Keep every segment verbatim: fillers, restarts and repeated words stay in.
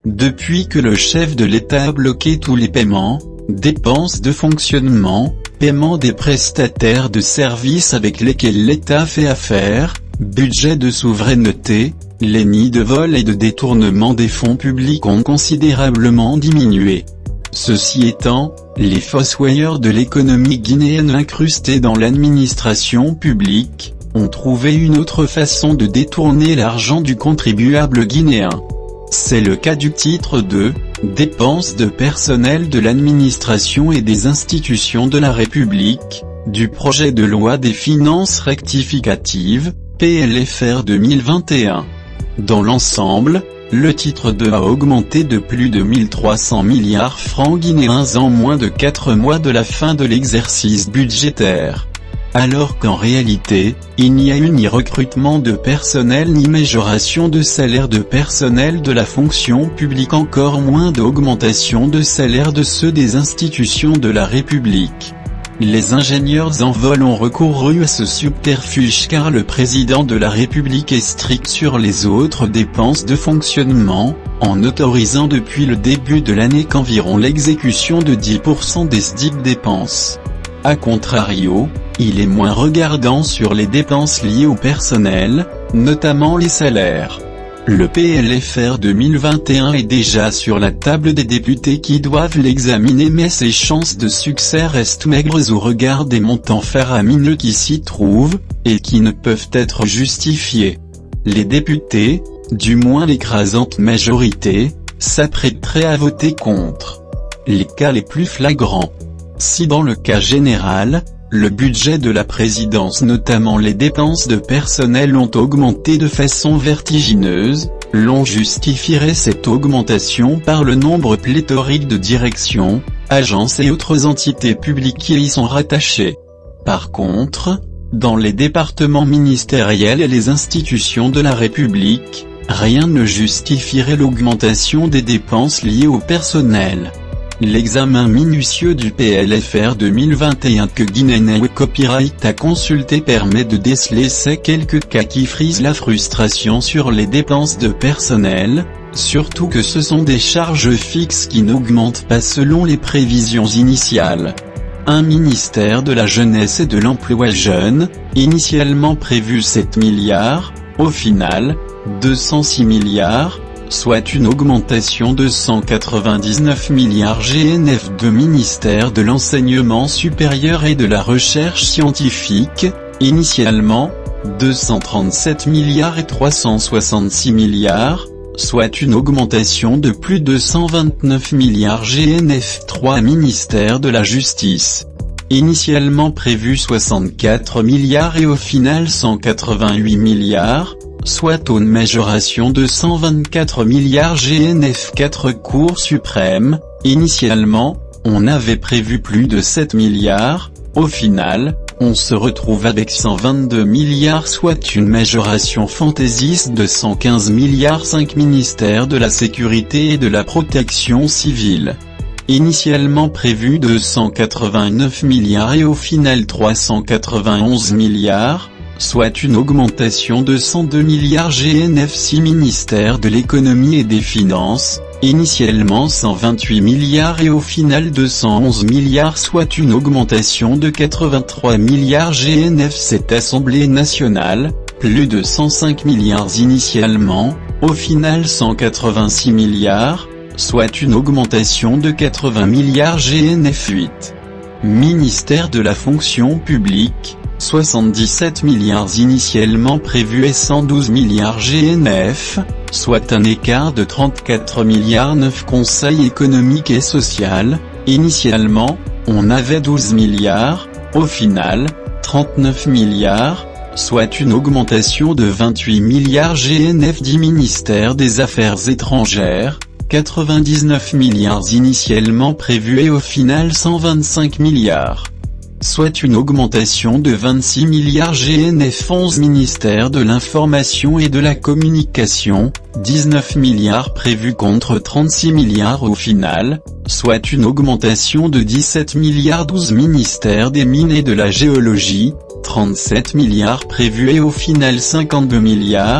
Depuis que le chef de l'État a bloqué tous les paiements, dépenses de fonctionnement, paiement des prestataires de services avec lesquels l'État fait affaire, budget de souveraineté, les nids de vol et de détournement des fonds publics ont considérablement diminué. Ceci étant, les fossoyeurs de l'économie guinéenne incrustés dans l'administration publique, ont trouvé une autre façon de détourner l'argent du contribuable guinéen. C'est le cas du titre deux, dépenses de personnel de l'administration et des institutions de la République, du projet de loi des finances rectificatives, P L F R deux mille vingt et un. Dans l'ensemble, le titre deux a augmenté de plus de mille trois cents milliards francs guinéens en moins de quatre mois de la fin de l'exercice budgétaire. Alors qu'en réalité, il n'y a eu ni recrutement de personnel ni majoration de salaire de personnel de la fonction publique, encore moins d'augmentation de salaire de ceux des institutions de la République. Les ingénieurs en vol ont recouru à ce subterfuge car le président de la République est strict sur les autres dépenses de fonctionnement, en autorisant depuis le début de l'année qu'environ l'exécution de dix pour cent des dites dépenses. A contrario, il est moins regardant sur les dépenses liées au personnel, notamment les salaires. Le P L F R deux mille vingt et un est déjà sur la table des députés qui doivent l'examiner, mais ses chances de succès restent maigres au regard des montants faramineux qui s'y trouvent, et qui ne peuvent être justifiés. Les députés, du moins l'écrasante majorité, s'apprêteraient à voter contre. Les cas les plus flagrants. Si dans le cas général, le budget de la présidence, notamment les dépenses de personnel, ont augmenté de façon vertigineuse, l'on justifierait cette augmentation par le nombre pléthorique de directions, agences et autres entités publiques qui y sont rattachées. Par contre, dans les départements ministériels et les institutions de la République, rien ne justifierait l'augmentation des dépenses liées au personnel. L'examen minutieux du P L F R deux mille vingt et un que Guinéen Copyright a consulté permet de déceler ces quelques cas qui frisent la frustration sur les dépenses de personnel, surtout que ce sont des charges fixes qui n'augmentent pas selon les prévisions initiales. Un ministère de la Jeunesse et de l'Emploi jeune, initialement prévu sept milliards, au final, deux cent six milliards, soit une augmentation de cent quatre-vingt-dix-neuf milliards G N F de ministère de l'Enseignement supérieur et de la Recherche scientifique, initialement, deux cent trente-sept milliards et trois cent soixante-six milliards, soit une augmentation de plus de cent vingt-neuf milliards G N F trois ministère de la Justice. Initialement prévu soixante-quatre milliards et au final cent quatre-vingt-huit milliards, soit une majoration de cent vingt-quatre milliards G N F quatre Cour suprême, initialement, on avait prévu plus de sept milliards, au final, on se retrouve avec cent vingt-deux milliards soit une majoration fantaisiste de cent quinze milliards cinq ministère de la Sécurité et de la Protection civile. Initialement prévu deux cent quatre-vingt-neuf milliards et au final trois cent quatre-vingt-onze milliards, soit une augmentation de cent deux milliards G N F six ministère de l'économie et des finances, initialement cent vingt-huit milliards et au final deux cent onze milliards soit une augmentation de quatre-vingt-trois milliards G N F sept Assemblée nationale, plus de cent cinq milliards initialement, au final cent quatre-vingt-six milliards, soit une augmentation de quatre-vingts milliards G N F huit. Ministère de la fonction publique, soixante-dix-sept milliards initialement prévus et cent douze milliards G N F, soit un écart de trente-quatre milliards neuf Conseil économique et social, initialement, on avait douze milliards, au final, trente-neuf milliards, soit une augmentation de vingt-huit milliards G N F dix ministère des Affaires étrangères, quatre-vingt-dix-neuf milliards initialement prévus et au final cent vingt-cinq milliards. Soit une augmentation de vingt-six milliards G N F onze ministère de l'Information et de la Communication, dix-neuf milliards prévus contre trente-six milliards au final, soit une augmentation de dix-sept milliards douze ministère des Mines et de la Géologie, trente-sept milliards prévus et au final cinquante-deux milliards,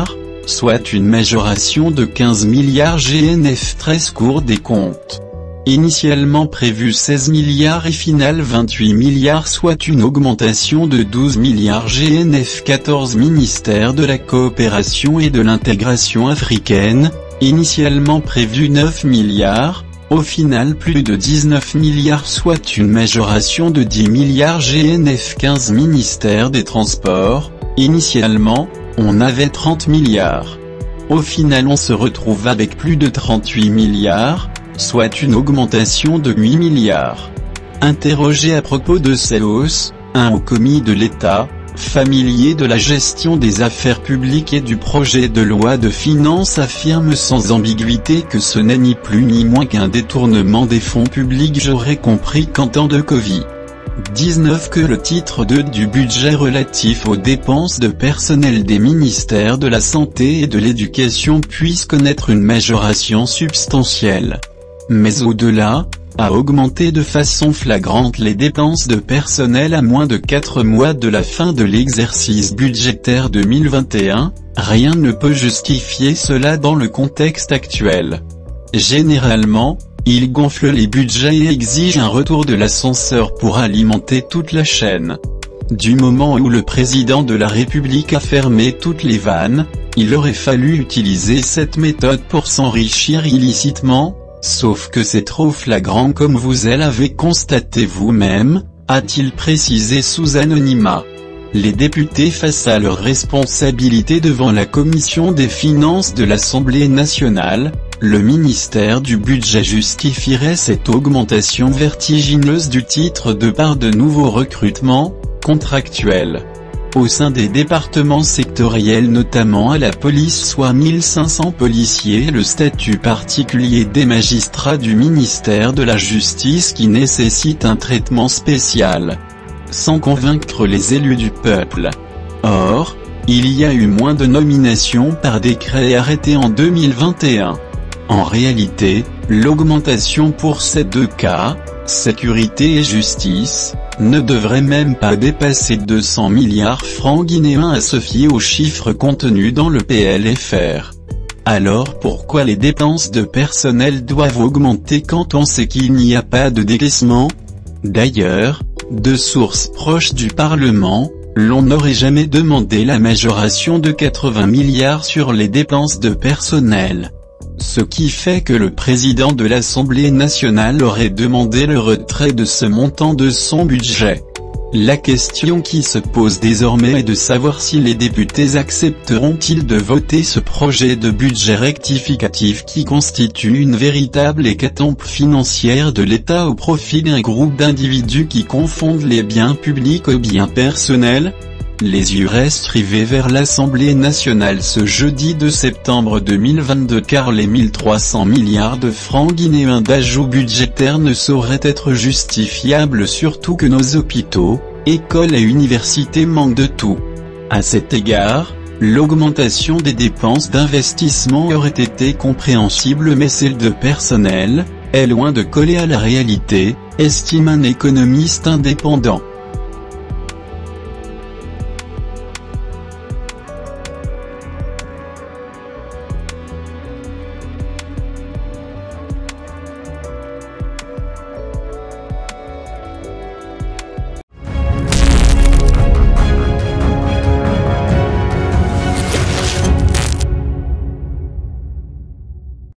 soit une majoration de quinze milliards G N F. treize Cour des comptes. Initialement prévu seize milliards et final vingt-huit milliards, soit une augmentation de douze milliards G N F. quatorze Ministère de la coopération et de l'intégration africaine, initialement prévu neuf milliards, au final plus de dix-neuf milliards, soit une majoration de dix milliards G N F. quinze Ministère des Transports, initialement, on avait trente milliards. Au final on se retrouve avec plus de trente-huit milliards, soit une augmentation de huit milliards. Interrogé à propos de ces hausses, un haut commis de l'État, familier de la gestion des affaires publiques et du projet de loi de finances, affirme sans ambiguïté que ce n'est ni plus ni moins qu'un détournement des fonds publics. J'aurais compris qu'en temps de Covid dix-neuf que le titre deux du budget relatif aux dépenses de personnel des ministères de la Santé et de l'Éducation puisse connaître une majoration substantielle. Mais au-delà, a augmenté de façon flagrante les dépenses de personnel à moins de quatre mois de la fin de l'exercice budgétaire deux mille vingt et un, rien ne peut justifier cela dans le contexte actuel. Généralement, il gonfle les budgets et exige un retour de l'ascenseur pour alimenter toute la chaîne. Du moment où le président de la République a fermé toutes les vannes, il aurait fallu utiliser cette méthode pour s'enrichir illicitement. Sauf que c'est trop flagrant comme vous l'avez constaté vous-même, a-t-il précisé sous anonymat. Les députés face à leurs responsabilités devant la commission des finances de l'Assemblée nationale, le ministère du budget justifierait cette augmentation vertigineuse du titre de par de nouveaux recrutements contractuels. Au sein des départements sectoriels, notamment à la police, soit mille cinq cents policiers, le statut particulier des magistrats du ministère de la Justice qui nécessite un traitement spécial, sans convaincre les élus du peuple. Or, il y a eu moins de nominations par décret arrêté en deux mille vingt et un. En réalité, l'augmentation pour ces deux cas, sécurité et justice, ne devrait même pas dépasser deux cents milliards francs guinéens à se fier aux chiffres contenus dans le P L F R. Alors pourquoi les dépenses de personnel doivent augmenter quand on sait qu'il n'y a pas de décaissement? D'ailleurs, de sources proches du Parlement, l'on n'aurait jamais demandé la majoration de quatre-vingts milliards sur les dépenses de personnel. Ce qui fait que le président de l'Assemblée nationale aurait demandé le retrait de ce montant de son budget. La question qui se pose désormais est de savoir si les députés accepteront-ils de voter ce projet de budget rectificatif qui constitue une véritable hécatombe financière de l'État au profit d'un groupe d'individus qui confondent les biens publics aux biens personnels. Les yeux restent rivés vers l'Assemblée nationale ce jeudi deux septembre deux mille vingt-deux car les mille trois cents milliards de francs guinéens d'ajout budgétaire ne sauraient être justifiables, surtout que nos hôpitaux, écoles et universités manquent de tout. À cet égard, l'augmentation des dépenses d'investissement aurait été compréhensible, mais celle de personnel est loin de coller à la réalité, estime un économiste indépendant.